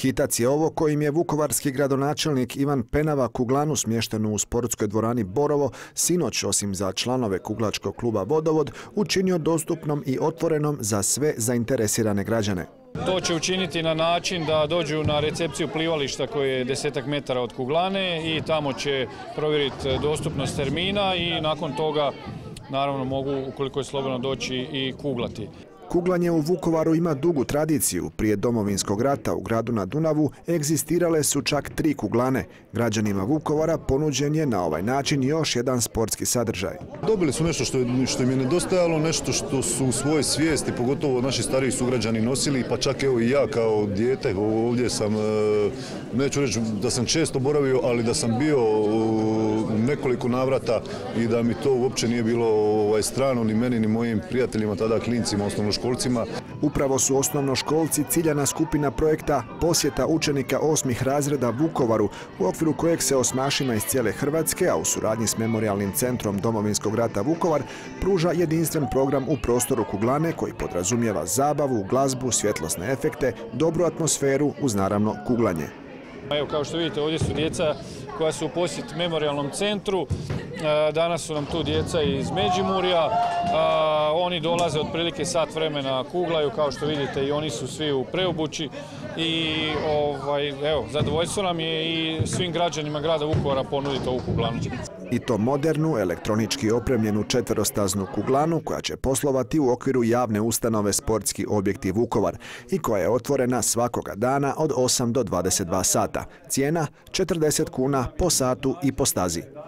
Hitac je ovo kojim je vukovarski gradonačelnik Ivan Penava kuglanu smještenu u sportskoj dvorani Borovo sinoć, osim za članove kuglačkog kluba Vodovod, učinio dostupnom i otvorenom za sve zainteresirane građane. To će učiniti na način da dođu na recepciju plivališta koje je 10 metara od kuglane i tamo će provjeriti dostupnost termina i nakon toga naravno mogu, ukoliko je slobodno, doći i kuglati. Kuglanje u Vukovaru ima dugu tradiciju. Prije Domovinskog rata u gradu na Dunavu egzistirale su čak 3 kuglane. Građanima Vukovara ponuđen je na ovaj način još jedan sportski sadržaj. Dobili su nešto što im je nedostajalo, nešto što su u svojoj svijesti, pogotovo naši stariji sugrađani, nosili, pa čak evo i ja kao dijete ovdje sam, neću reći da sam često boravio, ali da sam bio u nekoliko navrata i da mi to uopće nije bilo strano ni meni ni mojim prijateljima, tada klincima, osnovnoškolcima. Upravo su osnovnoškolci ciljana skupina projekta posjeta učenika 8. razreda Vukovaru, u okviru kojeg se osmašima iz cijele Hrvatske, a u suradnji s Memorijalnim centrom Domovinskog rata Vukovar, pruža jedinstven program u prostoru kuglane koji podrazumijeva zabavu, glazbu, svjetlosne efekte, dobru atmosferu uz naravno kuglanje. Evo, kao što vidite, ovdje su djeca koja su u posjet Memorijalnom centru. Danas su nam tu djeca iz Međimurja. Oni dolaze otprilike sat vremena, kuglaju, kao što vidite, i oni su svi u preobući. I evo, zadovoljstvo nam je i svim građanima grada Vukovara ponuditi ovu kuglanu. I to modernu, elektronički opremljenu četverostaznu kuglanu koja će poslovati u okviru javne ustanove Sportski objekti Vukovar i koja je otvorena svakoga dana od 8 do 22 sata. Cijena 40 kuna po satu i po stazi.